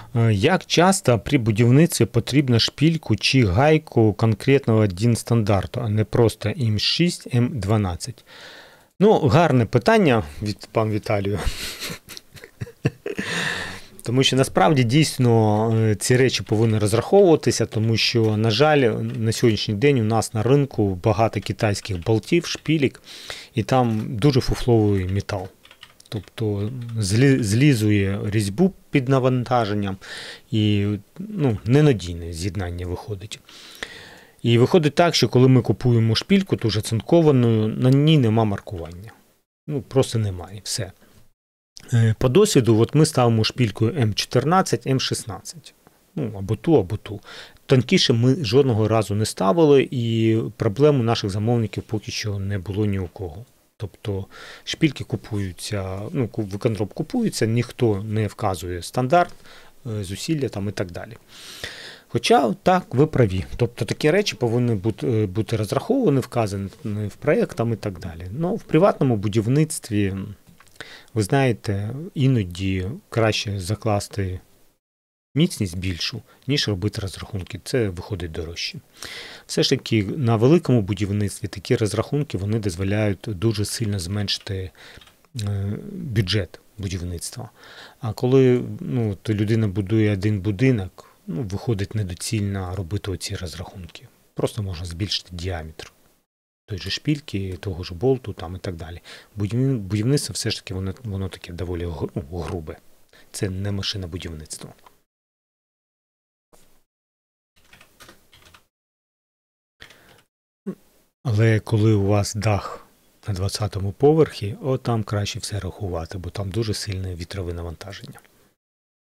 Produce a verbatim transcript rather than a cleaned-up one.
Як часто при будівництві потрібно шпильку чи гайку конкретного дін-стандарту, а не просто ем шість, ем дванадцять? Ну, гарне питання від пан Віталію. Тому що насправді дійсно ці речі повинні розраховуватися, тому що, на жаль, на сьогоднішній день у нас на ринку багато китайських болтів, шпилек, і там дуже фуфловий метал. Тобто злізує різьбу під навантаженням і ну, ненадійне з'єднання виходить. І виходить так, що коли ми купуємо шпильку, дуже цинковану, на ній нема маркування. Ну, просто немає, все. По досвіду от ми ставимо шпилькою ем чотирнадцять, ем шістнадцять. Ну, або ту, або ту. Тонкіше ми жодного разу не ставили, і проблем у наших замовників поки що не було ні у кого. Тобто шпильки купуються, ну, виконроб купується, ніхто не вказує стандарт, зусилля там і так далі. Хоча, так, ви праві. Тобто такі речі повинні бути, бути розраховані, вказані в проєктам і так далі. Ну, в приватному будівництві, ви знаєте, іноді краще закласти міцність більшу, ніж робити розрахунки. Це виходить дорожче. Все ж таки, на великому будівництві такі розрахунки вони дозволяють дуже сильно зменшити бюджет будівництва. А коли ну, то людина будує один будинок, ну, виходить недоцільно робити оці розрахунки. Просто можна збільшити діаметр той же шпильки, того ж болту там, і так далі. Будівництво все ж таки воно, воно таке доволі ну, грубе. Це не машина будівництва. Але коли у вас дах на двадцятому поверхі, о, там краще все рахувати, бо там дуже сильне вітрове навантаження.